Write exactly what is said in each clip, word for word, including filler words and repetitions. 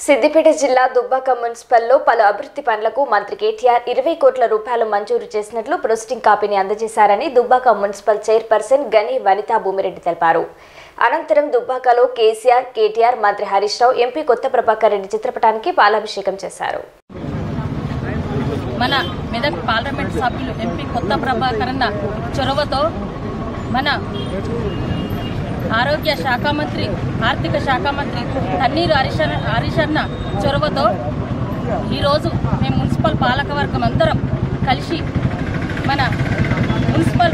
సిద్దిపేట జిల్లా దుబ్బాక మున్సిపల్లో పలు అభివృద్ధి పనులకు మంత్రి కేటీఆర్ ఇరవై కోట్ల రూపాయలు మంజూరు చేసినట్లు ప్రొసీడింగ్ కాపీని అందజేశారని దుబ్బాక మున్సిపల్ చైర్పర్సన్ గని వనితా భూమిరెడ్డి తెలిపారు. అనంతరం దుబ్బాకలో కేసీఆర్, కేటీఆర్, మంత్రి హరీష్ రావు, ఎంపీ కొత్త ప్రభాకర్ రెడ్డి చిత్రపటానికి పాలాభిషేకం చేశారు. మన మెదక్ పార్లమెంట్ సభ్యులు ఎంపీ కొత్త ప్రభాకర్ అన్న చొరవతో మన ఆరోగ్య శాఖ మంత్రి, ఆర్థిక శాఖ మంత్రి తన్నీరు హరీష్ హరీష్ అన్న చొరవతో ఈరోజు మేము మున్సిపల్ పాలకవర్గం అందరం కలిసి మన మున్సిపల్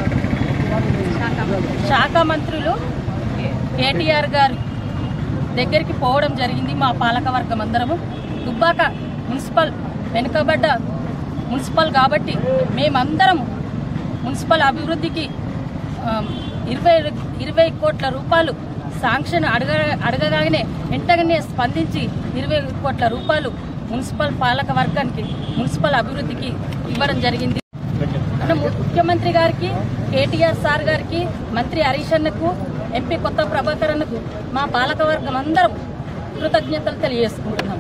శాఖ మంత్రులు కేటీఆర్ గారి దగ్గరికి పోవడం జరిగింది. మా పాలకవర్గం అందరము దుబ్బాక మున్సిపల్ వెనుకబడ్డ మున్సిపల్ కాబట్టి మేమందరం మున్సిపల్ అభివృద్ధికి ఇరవై ఇరవై కోట్ల రూపాయలు శాంక్షన్ అడగ అడగగానే వెంటనే స్పందించి ఇరవై కోట్ల రూపాయలు మున్సిపల్ పాలక వర్గానికి మున్సిపల్ అభివృద్ధికి ఇవ్వడం జరిగింది. ముఖ్యమంత్రి గారికి, కేటీఆర్ సార్ గారికి, మంత్రి హరీష్ అన్నకు, ఎంపీ కొత్త ప్రభాకర్ అన్నకు మా పాలక వర్గం అందరం కృతజ్ఞతలు తెలియజేసుకుంటున్నాం.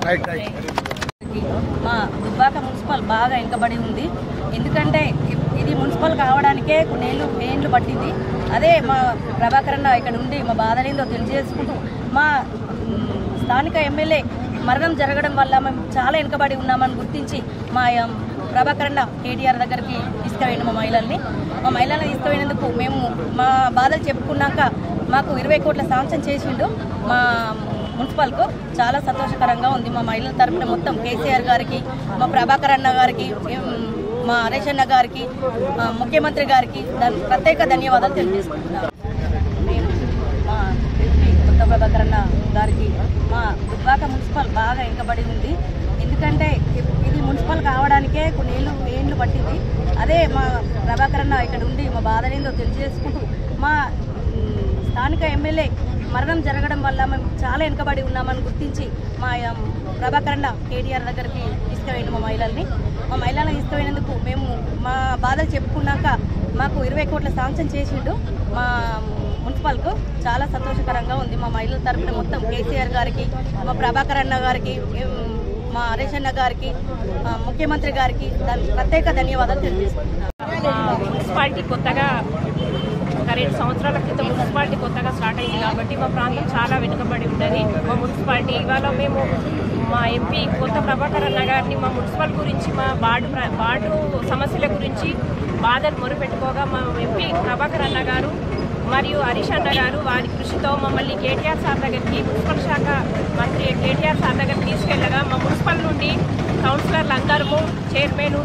మా దుబ్బాక మున్సిపల్ బాగా వెనుకబడి ఉంది. ఎందుకంటే ఇది మున్సిపల్ కావడానికే కొన్నేళ్ళు ఏళ్ళు పట్టింది. అదే మా ప్రభాకర్ అన్న ఇక్కడ ఉండి మా బాధలేందో తెలియజేసుకుంటూ మా స్థానిక ఎమ్మెల్యే మరణం జరగడం వల్ల మేము చాలా వెనుకబడి ఉన్నామని గుర్తించి మా ప్రభాకర్ అన్న కేటీఆర్ దగ్గరికి తీసుకుపోయిండు. మా మహిళల్ని మా మహిళలను తీసుకుపోయినందుకు మేము మా బాధలు చెప్పుకున్నాక మాకు ఇరవై కోట్ల శాంక్షన్ చేసిండు. మా మున్సిపల్కు చాలా సంతోషకరంగా ఉంది. మా మహిళల తరఫున మొత్తం కేసీఆర్ గారికి, మా ప్రభాకర్ అన్న గారికి, మా హరీష్ అన్న గారికి, ముఖ్యమంత్రి గారికి దాని ప్రత్యేక ధన్యవాదాలు తెలియజేసుకుంటున్నాను. నేను మా కొత్త ప్రభాకర్ అన్న గారికి మా దుబ్బాక మున్సిపల్ బాగా వెనుకబడి ఉంది. ఎందుకంటే ఇది మున్సిపల్ కావడానికే కొన్నేళ్ళు ఏళ్ళు పట్టింది. అదే మా ప్రభాకర్ అన్న ఇక్కడ ఉండి మా బాధలేందో తెలియజేసుకుంటూ మా స్థానిక ఎమ్మెల్యే మరణం జరగడం వల్ల మేము చాలా వెనుకబడి ఉన్నామని గుర్తించి మా ప్రభాకర్ అన్న కేటీఆర్ దగ్గరికి తీసుకుపోయిండు. మా మహిళల్ని మా మహిళలను తీసుకుపోయినందుకు మేము మా బాధలు చెప్పుకున్నాక మాకు ఇరవై కోట్ల శాంక్షన్ చేసిండు. మా మున్సిపల్కు చాలా సంతోషకరంగా ఉంది. మా మహిళల తరఫున మొత్తం కేసీఆర్ గారికి, మా ప్రభాకర్ అన్న గారికి, మా హరీష్ అన్న గారికి, ముఖ్యమంత్రి గారికి దాని ప్రత్యేక ధన్యవాదాలు తెలియజేసుకుంటున్నాను. మున్సిపాలిటీ కొత్తగా రెండు సంవత్సరాల క్రితం మున్సిపాలిటీ కొత్తగా స్టార్ట్ అయింది కాబట్టి మా ప్రాంతం చాలా వెనుకబడి ఉంటుంది. మా మున్సిపాలిటీ ఇవాళ మేము మా ఎంపీ కొత్త ప్రభాకర్ అన్న గారిని మా మున్సిపల్ గురించి, మా వార్డు వార్డు సమస్యల గురించి బాధలు మొరుపెట్టుకోగా మా ఎంపీ ప్రభాకర్ అన్న గారు మరియు హరీష్ అన్న గారు వారి కృషితో మమ్మల్ని కేటీఆర్ సార్ దగ్గరికి, మున్సిపల్ శాఖ మంత్రి కేటీఆర్ సార్ దగ్గరికి తీసుకెళ్లగా మా మున్సిపల్ నుండి కౌన్సిలర్లు అందరము, చైర్మన్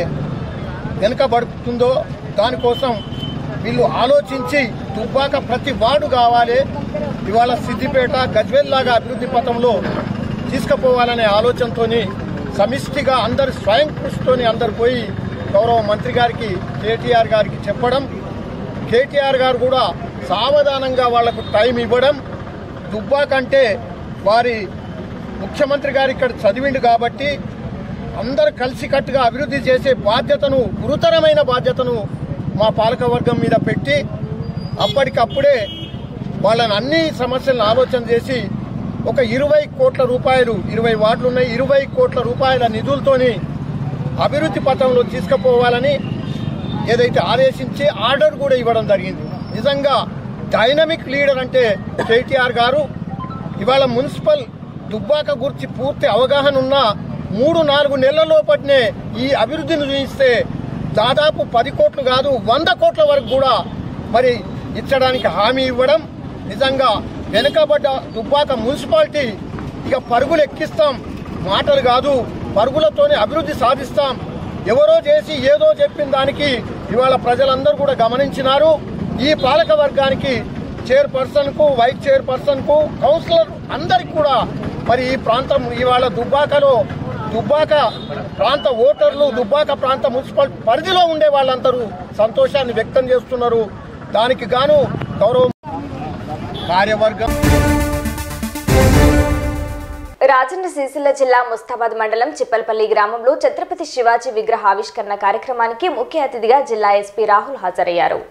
వెనుకబడుతుందో దానికోసం వీళ్ళు ఆలోచించి దుబ్బాక ప్రతి వార్డు కావాలి, ఇవాళ సిద్దిపేట గజ్వేల్ లాగా అభివృద్ధి పథంలో తీసుకుపోవాలనే ఆలోచనతో సమిష్టిగా అందరు స్వయం కృషితోని అందరు పోయి గౌరవ మంత్రి గారికి, కేటీఆర్ గారికి చెప్పడం, కేటీఆర్ గారు కూడా సావధానంగా వాళ్లకు టైం ఇవ్వడం. దుబ్బాక అంటే వారి ముఖ్యమంత్రి గారు ఇక్కడ చదివిండు కాబట్టి అందరు కలిసికట్టుగా అభివృద్ధి చేసే బాధ్యతను, గురుతరమైన బాధ్యతను మా పాలకవర్గం మీద పెట్టి అప్పటికప్పుడే వాళ్ళని అన్ని సమస్యలను ఆలోచన చేసి ఒక ఇరవై కోట్ల రూపాయలు, ఇరవై వార్డులు ఉన్నాయి, ఇరవై కోట్ల రూపాయల నిధులతోని అభివృద్ధి పథంలో తీసుకుపోవాలని ఏదైతే ఆదేశించి ఆర్డర్ కూడా ఇవ్వడం జరిగింది. నిజంగా డైనమిక్ లీడర్ అంటే కేటీఆర్ గారు. ఇవాళ మున్సిపల్ దుబ్బాక గురించి పూర్తి అవగాహన ఉన్న మూడు నాలుగు నెలల లోపటినే ఈ అభివృద్ధిని చూపిస్తే దాదాపు పది కోట్లు కాదు వంద కోట్ల వరకు కూడా మరి ఇచ్చడానికి హామీ ఇవ్వడం నిజంగా వెనుకబడ్డ దుబ్బాక మున్సిపాలిటీ ఇక పరుగులు ఎక్కిస్తాం, మాటలు కాదు పరుగులతోనే అభివృద్ధి సాధిస్తాం. ఎవరో చేసి ఏదో చెప్పిన దానికి ఇవాళ ప్రజలందరూ కూడా గమనించినారు. ఈ పాలక వర్గానికి, చైర్పర్సన్ కు, వైస్ చైర్పర్సన్ కు, కౌన్సిలర్ అందరికి కూడా మరి ఈ ప్రాంతం ఇవాళ దుబ్బాకలో దుబ్బాక ప్రాంత ఓటర్లు, దుబ్బాక ప్రాంత మున్సిపల్ పరిధిలో ఉండే వాళ్ళందరూ సంతోషాన్ని వ్యక్తం చేస్తున్నారు. దానికి గాను గౌరవ కార్యవర్గం. రాజన్న సిరిసిల్ల జిల్లా ముస్తాబాద్ మండలం చిప్పల్పల్లి గ్రామంలో ఛత్రపతి శివాజీ విగ్రహ ఆవిష్కరణ కార్యక్రమానికి ముఖ్య అతిథిగా జిల్లా ఎస్పీ రాహుల్ హాజరయ్యారు.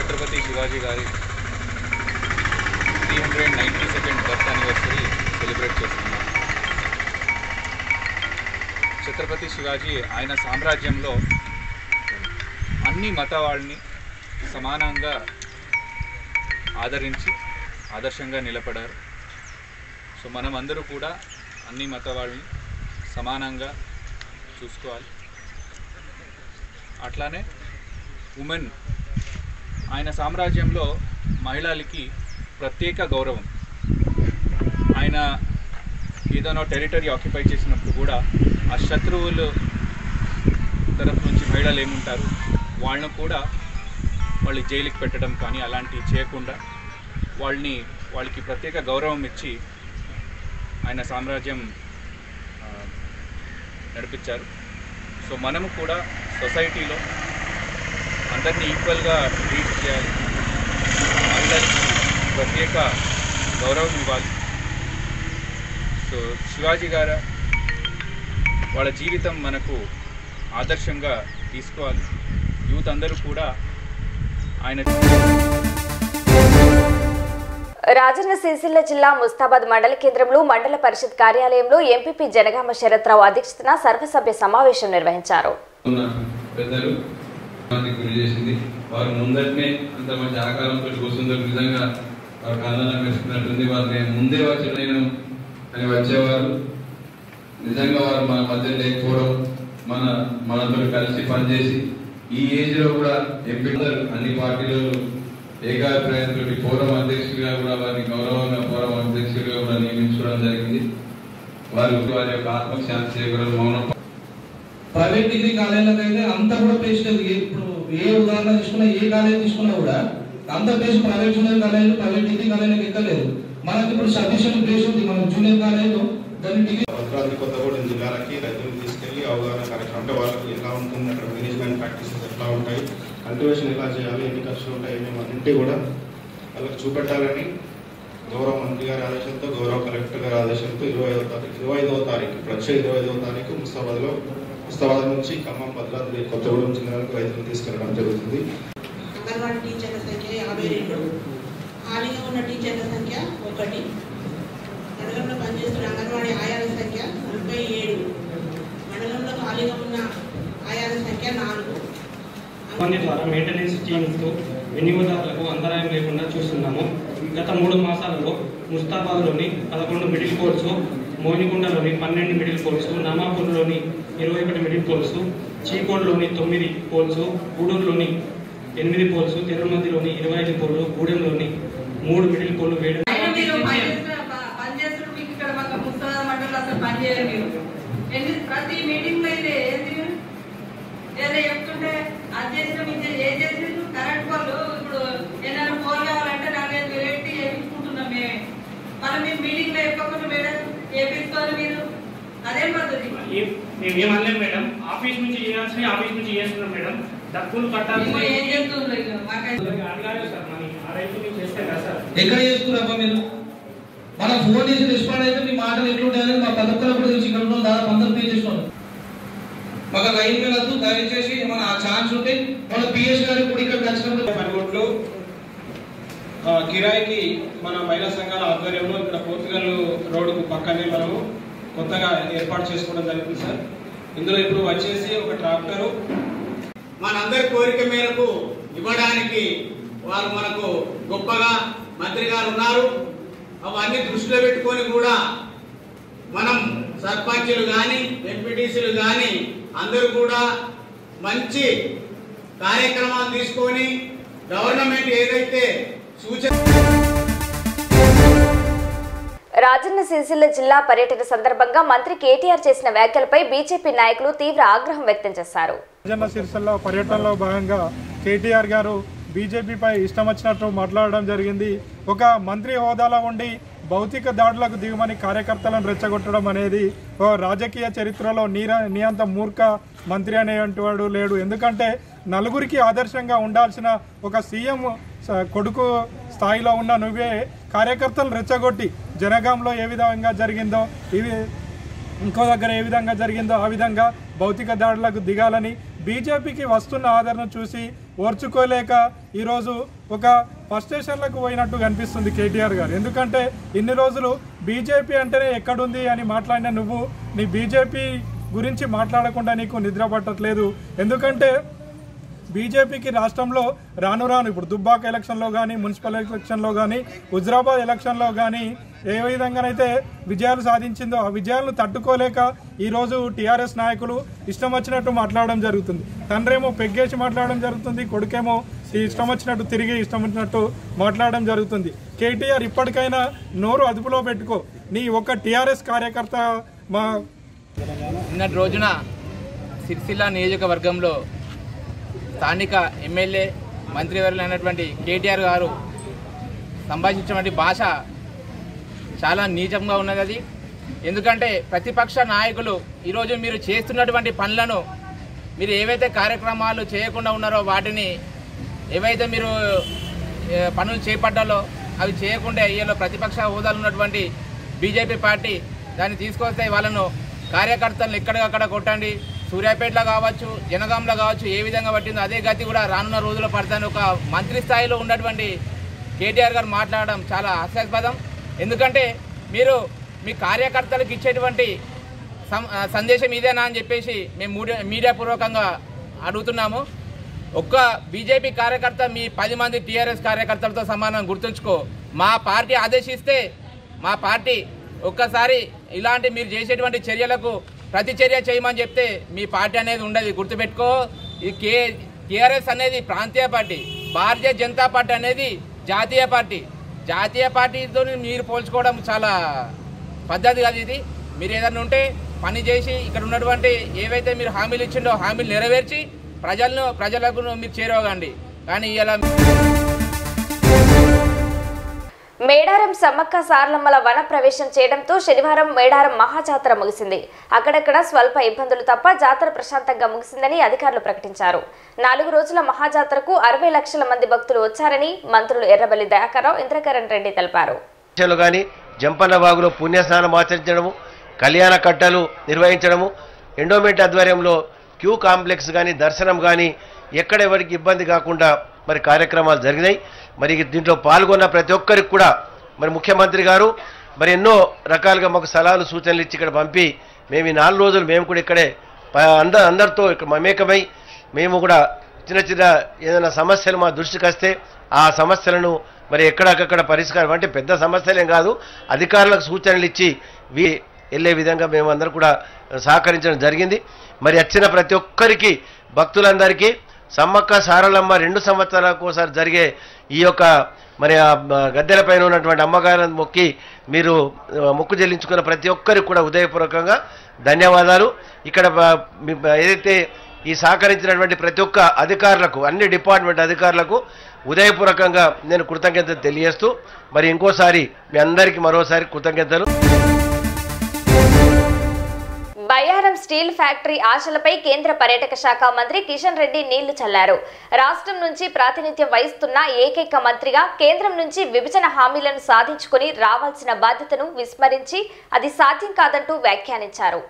ఛత్రపతి శివాజీ గారి three hundred ninety second birth anniversary celebrate చేస్తున్నాం. ఛత్రపతి శివాజీ ఆయన సామ్రాజ్యంలో అన్ని మత వాళ్ళని సమానంగా ఆదరించి ఆదర్శంగా నిలబడారు. సో మనం అందరూ కూడా అన్ని మత వాళ్ళని సమానంగా చూసుకోవాలి. అట్లానే ఉమెన్ ఆయన సామ్రాజ్యంలో మహిళలకి ప్రత్యేక గౌరవం. ఆయన ఏదైనా టెరిటరీ ఆక్యుపై చేసినప్పుడు కూడా ఆ శత్రువులు తరఫు నుంచి మహిళలు ఏముంటారు వాళ్ళను కూడా వాళ్ళు జైలుకి పెట్టడం కానీ అలాంటివి చేయకుండా వాళ్ళని వాళ్ళకి ప్రత్యేక గౌరవం ఇచ్చి ఆయన సామ్రాజ్యం నడిపించారు. సో మనము కూడా సొసైటీలో అందరినీ ఈక్వల్గా ట్రీట్ చేయాలి, మహిళలకి ప్రత్యేక గౌరవం ఇవ్వాలి. సో శివాజీ గారు వాళ్ళ జీవితం మనకు ఆదర్శంగా తీసుకోవాలి. యూత్ అందరూ కూడా ఆయన. రాజన్న సిరిసిల్ల జిల్లా ముస్తాబాద్ మండల కేంద్రంలో మండల పరిషత్ కార్యాలయంలో ఎంపీపీ జనగామ శరత్రావు అధ్యక్షతన సర్వసభ్య సమావేశం నిర్వహించారు. పెద్దలు గురి చేసింది వారు ముందటనే అంత మంచి ఆకారంతో కూర్చుందో నిజంగా వారు కళ్ళలో మెరుస్తున్నట్టుంది. వారిని ముందే వచ్చి నేను అని వచ్చేవారు. నిజంగా వారు మన మధ్య లేకపోవడం, మన మనతో కలిసి పనిచేసి ఈ ఏజ్ లో కూడా ఎంపీ అన్ని పార్టీలలో ఏకాభిప్రాయంతో ఫోరం అధ్యక్షుడిగా కూడా వారిని గౌరవంగా ఫోరం అధ్యక్షుడిగా కూడా నియమించడం జరిగింది. వారి వారి యొక్క ఆత్మశాంతి చేకూరడం మౌనం. ప్రైవేట్ డిగ్రీ కాలేజీలకు అయితే అంత కూడా ప్లేస్ లేదు. ఇప్పుడు ఏ ఉదాహరణ తీసుకున్నా, ఏ కాలేజ్ తీసుకున్నా కూడా అంత ప్లేస్ ప్రైవేట్ జూనియర్ కాలేజీలు ప్రైవేట్ డిగ్రీ కాలేజీలకు ఎక్కలేదు. మనకి ఇప్పుడు సఫిషియెంట్ ప్లేస్ ఉంది మన జూనియర్ కాలేజీలో. దాని డిగ్రీ భద్రాద్రి కొత్తగూడెం జిల్లాలకి రైతులకు తీసుకెళ్లి అవగాహన కార్యక్రమం అంటే వాళ్ళకి ఎలా ఉంటుంది, అక్కడ మేనేజ్మెంట్ ప్రాక్టీసెస్ ఎట్లా ఉంటాయి, కల్టివేషన్ ఎలా చేయాలి, ఎన్ని ఖర్చులు ఉంటాయి, అన్నింటి కూడా వాళ్ళకి చూపెట్టాలని గౌరవ మంత్రి గారి ఆదేశంతో, గౌరవ కలెక్టర్ గారి ఆదేశంతో ఇరవై ఐదో తారీఖు ఇరవై ఐదవ తారీఖు వచ్చే ఇరవై ఐదవ తారీఖు ముస్తాబాద్లో ముస్తాబాద్ నుంచి ఖమ్మం, భద్రాద్రి కొత్తగూడెం జిల్లాలకు రైతులు తీసుకెళ్లడం జరుగుతుంది. అంగన్వాడీ టీచర్ల సంఖ్య యాభై రెండు, ఖాళీగా ఉన్న టీచర్ల సంఖ్య ఒకటి, మండలంలో పనిచేస్తున్న అంగన్వాడీ ఆయాల సంఖ్య నలభై ఏడు, మండలంలో ఖాళీగా ఉన్న ఆయాల సంఖ్య నాలుగు. ద్వారా మెయింటెనెన్స్ టీమ్స్తో వినియోగదారులకు అంతరాయం లేకుండా చూస్తున్నాము. గత మూడు మాసాలలో ముస్తాబాద్లోని పదకొండు మిడిల్ కోర్సు, మోయినగుండలోని పన్నెండు మిడిల్ కోర్సు, నామాపూర్లోని ఇరవై ఒకటి మిడిల్ కోర్సు, చీకోడ్లోని తొమ్మిది పోల్సు, గూడూరులోని ఎనిమిది పోల్సు, తిరుమతిలోని ఇరవై ఐదు పోలు, గూడెంలోని మూడు మిడిల్ పోలు వేయడం. ప్రతి మీటింగ్ అయితే ఏదో చెప్తుంటే అది చేసిన ఏ చేసిన కరెంట్ వాళ్ళు ఇప్పుడు ఏదైనా ఫోన్ కావాలంటే నాలుగైదు వేలు పెట్టి వేయించుకుంటున్నాం మేమే. మనం మేము మీటింగ్ లో చెప్పకుండా మేడం వేయించుకోవాలి మీరు అదేం పద్ధతి? మేమేమనలేం మేడం, ఆఫీస్ నుంచి చేయాల్సి ఆఫీస్ నుంచి చేస్తున్నాం మేడం. డబ్బులు కట్టాలి ఏం చేస్తుంది ఎక్కడ చేస్తున్నారబ్బా మీరు? మన ఫోన్ చేసి రెస్పాండ్ అయితే మీ మాటలు ఎట్లుంటాయని మా ప్రతి ఒక్కరు కూడా తెలిసి ఇక్కడ దాదాపు అందరూ పే చేస్తున్నాం. మాకు లైన్ మీద వద్దు, దయచేసి మన ఆ ఛాన్స్ ఉంటే మన పిఎస్ గారికి కూడా ఇక్కడ ఖచ్చితంగా పనిగొట్లు కిరాయికి మన మహిళా సంఘాల ఆధ్వర్యంలో ఇక్కడ పోర్చుగల్ రోడ్డుకు పక్కనే మనము కొత్తగా ఏర్పాటు చేసుకోవడం జరుగుతుంది సార్. ఇందులో ఇప్పుడు వచ్చేసి ఒక ట్రాక్టరు మనందరి కోరిక మేరకు ఇవ్వడానికి వారు మనకు గొప్పగా మంత్రి గారు ఉన్నారు. అవన్నీ దృష్టిలో పెట్టుకొని కూడా మనం సర్పంచులు కానీ ఎంపీటీసీలు కానీ అందరూ కూడా మంచి కార్యక్రమాలు తీసుకొని గవర్నమెంట్ ఏదైతే సూచన. రాజన్న సిరిసిల్ల జిల్లా పర్యటన సందర్భంగా మంత్రి కేటీఆర్ చేసిన వ్యాఖ్యలపై బీజేపీ నాయకులు తీవ్ర ఆగ్రహం వ్యక్తం చేశారు. రాజన్న సిరిసిల్ల పర్యటనలో భాగంగా కేటీఆర్ గారు బీజేపీపై ఇష్టం వచ్చినట్టు మాట్లాడడం జరిగింది. ఒక మంత్రి హోదాలో ఉండి భౌతిక దాడులకు దిగుమని కార్యకర్తలను రెచ్చగొట్టడం అనేది రాజకీయ చరిత్రలో నీర నియంత మూర్ఖ మంత్రి అనేవాడు లేడు. ఎందుకంటే నలుగురికి ఆదర్శంగా ఉండాల్సిన ఒక సీఎం కొడుకు స్థాయిలో ఉన్న నువ్వే కార్యకర్తలను రెచ్చగొట్టి జనగాంలో ఏ విధంగా జరిగిందో ఇవి ఇంకో దగ్గర ఏ విధంగా జరిగిందో ఆ విధంగా భౌతిక దాడులకు దిగాలని బీజేపీకి వస్తున్న ఆదరణ చూసి ఓర్చుకోలేక ఈరోజు ఒక ఫ్రస్ట్రేషన్లకు పోయినట్టు కనిపిస్తుంది కేటీఆర్ గారు. ఎందుకంటే ఇన్ని రోజులు బీజేపీ అంటేనే ఎక్కడుంది అని మాట్లాడిన నువ్వు నీ బీజేపీ గురించి మాట్లాడకుండా నీకు నిద్ర పట్టట్లేదు. ఎందుకంటే బీజేపీకి రాష్ట్రంలో రాను రాను ఇప్పుడు దుబ్బాక ఎలక్షన్లో కానీ, మున్సిపల్ ఎలక్షన్లో కానీ, హుజరాబాద్ ఎలక్షన్లో కానీ ఏ విధంగానైతే విజయాలు సాధించిందో ఆ విజయాలను తట్టుకోలేక ఈరోజు టీఆర్ఎస్ నాయకులు ఇష్టం వచ్చినట్టు మాట్లాడడం జరుగుతుంది. తండ్రేమో పెగ్గేసి మాట్లాడడం జరుగుతుంది, కొడుకేమో ఇష్టం వచ్చినట్టు తిరిగి ఇష్టం వచ్చినట్టు మాట్లాడడం జరుగుతుంది. కేటీఆర్ ఇప్పటికైనా నోరు అదుపులో పెట్టుకో. నీ ఒక టీఆర్ఎస్ కార్యకర్త మా నిన్నటి రోజున సిరిసిల్ల నియోజకవర్గంలో స్థానిక ఎమ్మెల్యే మంత్రివర్యులు అయినటువంటి కేటీఆర్ గారు సంభాషించినటువంటి భాష చాలా నీచంగా ఉన్నది. అది ఎందుకంటే ప్రతిపక్ష నాయకులు ఈరోజు మీరు చేస్తున్నటువంటి పనులను, మీరు ఏవైతే కార్యక్రమాలు చేయకుండా ఉన్నారో వాటిని, ఏవైతే మీరు పనులు చేపట్టాలో అవి చేయకుండా అయ్యేలో ప్రతిపక్ష హోదాలు ఉన్నటువంటి బీజేపీ పార్టీ దాన్ని తీసుకొస్తే వాళ్ళను కార్యకర్తలను ఎక్కడికక్కడ కొట్టండి, సూర్యాపేటలో కావచ్చు, జనగాంలో కావచ్చు, ఏ విధంగా పట్టిందో అదే గతి కూడా రానున్న రోజుల్లో పడతాను ఒక మంత్రి స్థాయిలో ఉన్నటువంటి కేటీఆర్ గారు మాట్లాడడం చాలా హాస్యాస్పదం. ఎందుకంటే మీరు మీ కార్యకర్తలకు ఇచ్చేటువంటి సందేశం ఇదేనా అని చెప్పేసి మేము మీడియా పూర్వకంగా అడుగుతున్నాము. ఒక్క బీజేపీ కార్యకర్త మీ పది మంది టీఆర్ఎస్ కార్యకర్తలతో సమానం. గుర్తుంచుకో, మా పార్టీ ఆదేశిస్తే మా పార్టీ ఒక్కసారి ఇలాంటి మీరు చేసేటువంటి చర్యలకు ప్రతిచర్య చేయమని చెప్తే మీ పార్టీ అనేది ఉండదు. గుర్తుపెట్టుకో, ఈ కే టీఆర్ఎస్ అనేది ప్రాంతీయ పార్టీ, భారతీయ జనతా పార్టీ అనేది జాతీయ పార్టీ. జాతీయ పార్టీతో మీరు పోల్చుకోవడం చాలా పద్ధతి కాదు. ఇది మీరు ఏదైనా ఉంటే పని చేసి ఇక్కడ ఉన్నటువంటి ఏవైతే మీరు హామీలు ఇచ్చిండో హామీలు నెరవేర్చి ప్రజలను ప్రజలకు మీరు చేరవగండి. కానీ ఇలా మేడారం సమ్మక్క సారలమ్మల వన ప్రవేశం చేయడంతో శనివారం మేడారం మహాజాతర ముగిసింది. అక్కడక్కడ స్వల్ప ఇబ్బందులు తప్ప జాతర ప్రశాంతంగా ముగిసిందని అధికారులు ప్రకటించారు. నాలుగు రోజుల మహాజాతరకు అరవై లక్షల మంది భక్తులు వచ్చారని మంత్రులు ఎర్రబెల్లి దయాకర్రావు, ఇంద్రకరణ్ రెడ్డి తెలిపారు. జంపన్న వాగులో పుణ్యస్నానం ఆచరించడము, కళ్యాణ కట్టలు నిర్వహించడము, ఎండోమెంట్ ఆధ్వర్యంలో క్యూ కాంప్లెక్స్ కానీ దర్శనం కానీ ఎక్కడ ఎవరికి ఇబ్బంది కాకుండా మరి కార్యక్రమాలు జరిగినాయి. మరి దీంట్లో పాల్గొన్న ప్రతి ఒక్కరికి కూడా మరి ముఖ్యమంత్రి గారు మరి ఎన్నో రకాలుగా మాకు సలహాలు సూచనలు ఇచ్చి ఇక్కడ పంపి మేము ఈ నాలుగు రోజులు మేము కూడా ఇక్కడే అందరు అందరితో ఇక్కడ మమేకమై మేము కూడా చిన్న చిన్న ఏదైనా సమస్యలు మా దృష్టికి వస్తే ఆ సమస్యలను మరి ఎక్కడికక్కడ పరిష్కారం, అంటే పెద్ద సమస్యలేం కాదు, అధికారులకు సూచనలు ఇచ్చి వీ వెళ్ళే విధంగా మేము అందరూ కూడా సహకరించడం జరిగింది. మరి వచ్చిన ప్రతి ఒక్కరికి భక్తులందరికీ సమ్మక్క సారలమ్మ రెండు సంవత్సరాలకు ఒకసారి జరిగే ఈ యొక్క మరి ఆ గద్దెల పైన ఉన్నటువంటి అమ్మగారిని మొక్కి మీరు మొక్కు చెల్లించుకున్న ప్రతి ఒక్కరికి కూడా ఉదయపూర్వకంగా ధన్యవాదాలు. ఇక్కడ ఏదైతే ఈ సహకరించినటువంటి ప్రతి ఒక్క అధికారులకు, అన్ని డిపార్ట్మెంట్ అధికారులకు ఉదయపూర్వకంగా నేను కృతజ్ఞతలు తెలియజేస్తూ మరి ఇంకోసారి మీ అందరికీ మరోసారి కృతజ్ఞతలు. బయ్యారం స్టీల్ ఫ్యాక్టరీ ఆశలపై కేంద్ర పర్యాటక శాఖ మంత్రి కిషన్ రెడ్డి నీళ్లు చల్లారు. రాష్ట్రం నుంచి ప్రాతినిధ్యం వహిస్తున్న ఏకైక మంత్రిగా కేంద్రం నుంచి విభజన హామీలను సాధించుకుని రావాల్సిన బాధ్యతను విస్మరించి అది సాధ్యం కాదంటూ వ్యాఖ్యానించారు.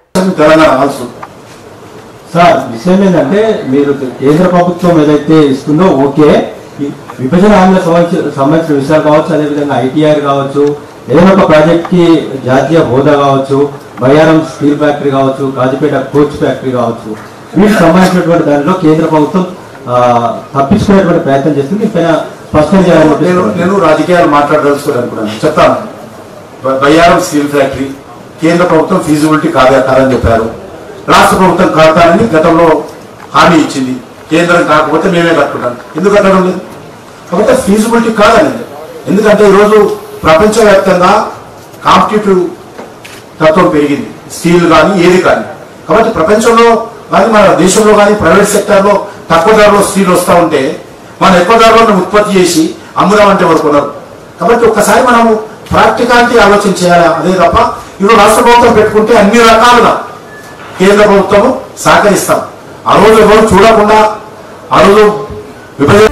సార్ విషయం ఏంటంటే మీరు కేంద్ర ప్రభుత్వం ఏదైతే ఇస్తుందో ఓకే, విభజన హామీలకు సంబంధించిన విషయాలు కావచ్చు, అదేవిధంగా ఐటీఆర్ కావచ్చు, ఏదైనా ఒక ప్రాజెక్ట్కి జాతీయ హోదా కావచ్చు, బయ్యారం స్టీల్ ఫ్యాక్టరీ కావచ్చు, కాజీపేట కోచ్ ఫ్యాక్టరీ కావచ్చు, వీటికి సంబంధించినటువంటి దానిలో కేంద్ర ప్రభుత్వం తప్పించుకునేటువంటి ప్రయత్నం చేస్తుంది. దీనిపైన స్పష్టం చేయాలని నేను నేను రాజకీయాలు మాట్లాడదలుచుకోవాలనుకున్నాను. చెప్తాను. బయ్యారం స్టీల్ ఫ్యాక్టరీ కేంద్ర ప్రభుత్వం ఫీజిబిలిటీ కాదా కాదని చెప్పారు. రాష్ట్ర ప్రభుత్వం కడతానని గతంలో హామీ ఇచ్చింది. కేంద్రం కాకపోతే మేమే కట్టుకుంటాం. ఎందుకు కట్టడం లేదు? కాబట్టి ఫీజిబిలిటీ కాదని. ఎందుకంటే ఈరోజు ప్రపంచవ్యాప్తంగా కాంపిటేటివ్ తత్వం పెరిగింది, స్టీల్ కానీ ఏది కానీ. కాబట్టి ప్రపంచంలో కానీ మన దేశంలో కానీ ప్రైవేట్ సెక్టార్లో తక్కువ ధరలో స్టీల్ వస్తూ ఉంటే మనం ఎక్కువ ధరలో ఉత్పత్తి చేసి అమ్ముదామంటే వరకున్నారు. కాబట్టి ఒక్కసారి మనము ప్రాక్టికాలిటీ ఆలోచన చేయాలి. అదే తప్ప ఇప్పుడు రాష్ట్ర ప్రభుత్వం పెట్టుకుంటే అన్ని రకాలుగా కేంద్ర ప్రభుత్వము సహకరిస్తాం. ఆ రోజు ఎవరు చూడకుండా ఆ రోజు విభజన